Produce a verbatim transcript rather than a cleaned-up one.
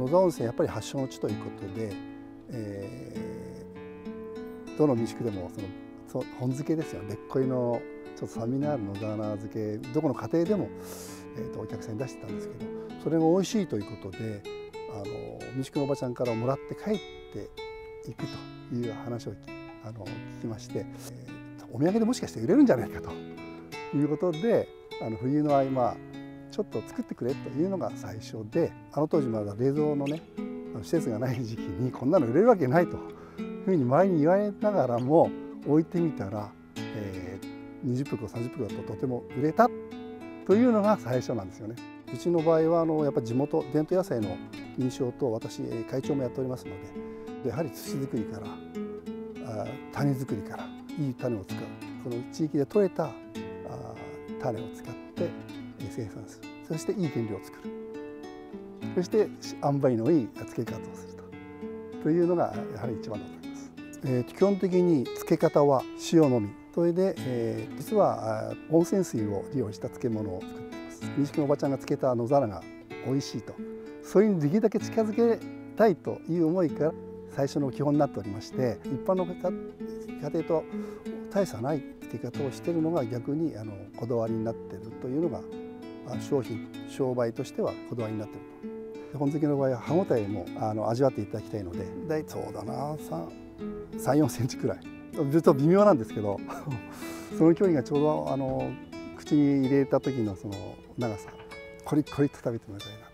沢温泉やっぱり発祥の地ということで、えー、どの民宿でもそのそ本漬けですよ、べっこいのちょっと酸味のある野沢菜漬け、どこの家庭でも、えー、とお客さんに出してたんですけど、それが美味しいということで、あの民宿のおばちゃんからもらって帰っていくという話をあの聞きまして、えー、お土産でもしかして売れるんじゃないかということで、あの冬の合間ちょっと作ってくれというのが最初で、あの当時まだ冷蔵のね施設がない時期にこんなの売れるわけないというふうに周りに言われながらも置いてみたら、えー、にじゅっぷくさんじゅっぷくだととても売れたというのが最初なんですよね。うちの場合はあのやっぱり地元伝統野菜の認証と、私会長もやっておりますので、やはり土作りからあ種作りからいい種を使う、その地域で採れたあ種を使って生産する、そしていい原料を作る、そして塩梅のいい漬け方をするとというのがやはり一番だと思います。えー、基本的に漬け方は塩のみ、それで、えー、実は温泉水を利用した漬物を作っています。民宿のおばちゃんが漬けた野沢菜が美味しいと、それにできるだけ近づけたいという思いから最初の基本になっておりまして、一般の家庭と大差ない漬け方をしているのが逆にあのこだわりになっているというのが商品商売としてはこだわりになっていると。本漬けの場合は歯ごたえもあの味わっていただきたいので、大体そうだなさん、よんセンチくらい、ずっと微妙なんですけどその距離がちょうどあの口に入れた時のその長さ、コリッコリッと食べてもらいたいな。